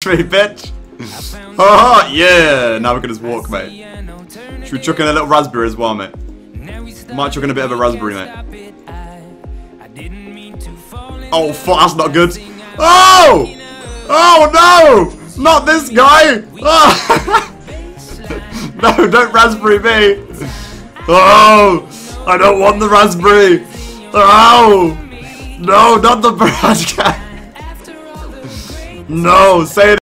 me, bitch. Oh, yeah. Now we can just walk, mate. Should we chuck in a little raspberry as well, mate? Might chuck in a bit of a raspberry, mate. Oh, fuck, that's not good. Oh! Oh, no! Not this guy! Oh. No, don't raspberry me! Oh! I don't want the raspberry! Oh! No, not the bad guy! No, say it.